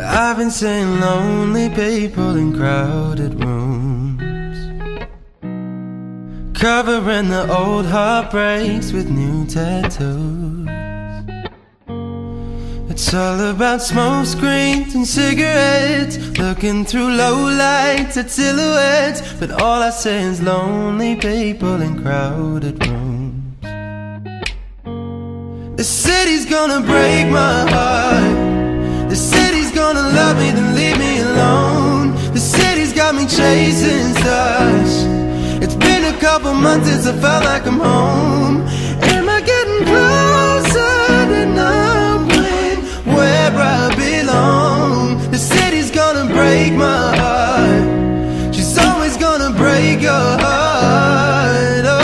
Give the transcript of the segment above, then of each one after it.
I've been seeing lonely people in crowded rooms, covering the old heartbreaks with new tattoos. It's all about smoke screens and cigarettes, looking through low lights at silhouettes. But all I see is lonely people in crowded rooms. The city's gonna break my heart. The city's gonna love me, then leave me alone. The city's got me chasing stars. It's been a couple months since I felt like I'm home. Am I getting closer to knowing where I belong? The city's gonna break my heart. She's always gonna break your heart. Oh.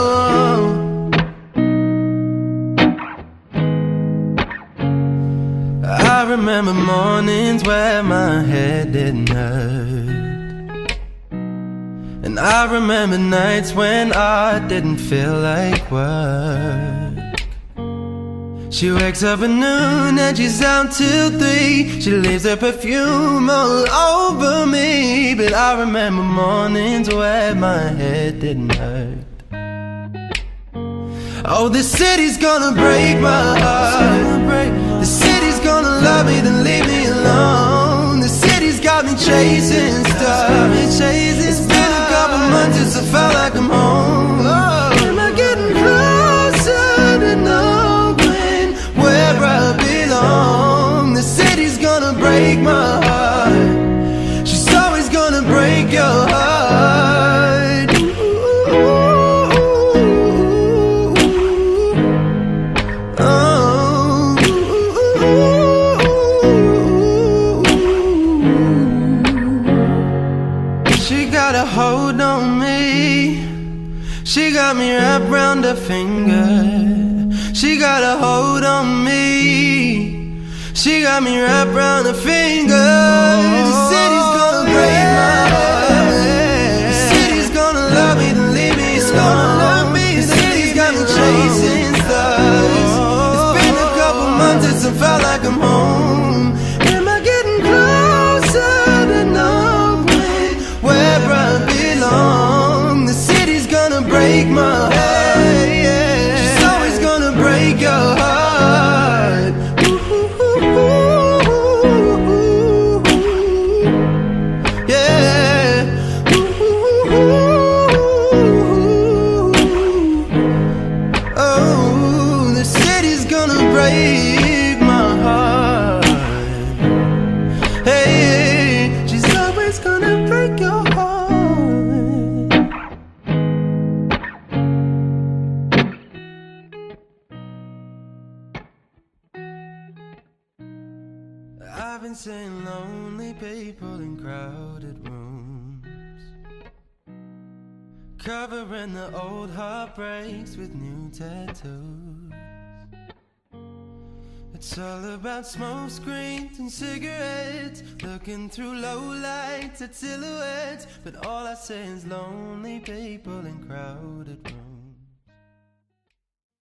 I remember mornings where my head didn't hurt, and I remember nights when I didn't feel like work. She wakes up at noon and she's out till 3. She leaves her perfume all over me. But I remember mornings where my head didn't hurt. Oh, the city's gonna break my heart. The city's gonna love me, then leave me alone. The city's got me chasing stars. It's been a couple months since I felt like I'm home. Am I getting closer to knowing where I belong? The city's gonna break my heart. She's always gonna break your heart. She got a hold on me. She got me wrapped round her finger. She got a hold on me. She got me wrapped round her finger. The city's gonna break my heart. The city's gonna love me, then leave me. It's gonna love me. The city's got me chasing stars. It's been a couple months since I felt like I'm home. Am I getting closer to knowing where I belong? The city's gonna break my heart. She's always gonna break your heart. Yeah. Oh, the city's gonna break my heart. Hey, she's always gonna break your heart. I've been seeing lonely people in crowded rooms, covering the old heartbreaks with new tattoos. It's all about smoke screens and cigarettes, looking through low lights at silhouettes. But all I see is lonely people in crowded rooms.